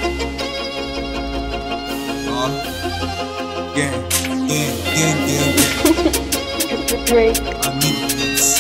Geng. Drhayk. I mean this.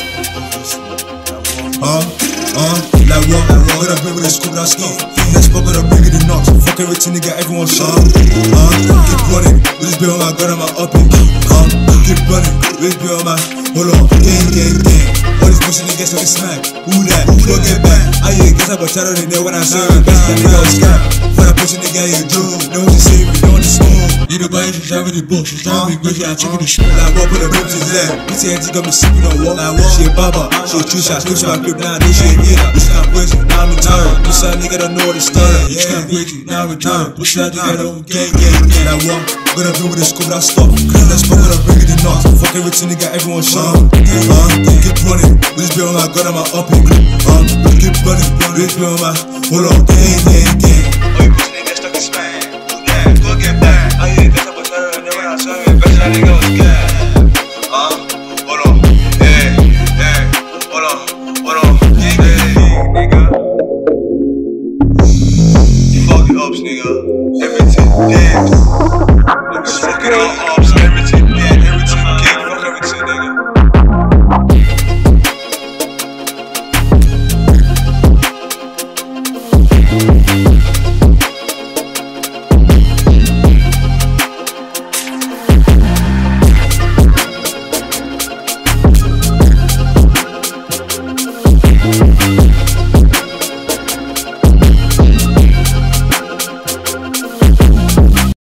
Like what? When I been with a scoop, I ski. Let's fuck with a bigger than knocks. Fuck everything, nigga, everyone shot. Keep running. With this bill on my gun, I'm up in. Keep running. With this bill on my. Hold on. Gang. All these pushing niggas so they smack. Who that? Don't get back. I ain't guess I was shot on in there when I serve. Best that nigga was scam. When I push a nigga, you do. Know what you say, we know the school. You know, but she's driving the book. She's driving me crazy, I'm checking the shit. Like what, put the rims in there. PTSD got me sipping on what? Like what? She a baba, she a treesha. Switch my grip now, she ain't here. Push that crazy, now I'm retired. Push that nigga don't know the story. Push that crazy, now I'm retired. Push that nigga don't gang. Like what? Gonna be with the scoop, that stop. Let's fuck with a bigger than knots. Fuck everything, nigga, everyone shot. Keep running. With this bill on my gun, I'm up in. Keep running. With this bill on my. Hold on, gang.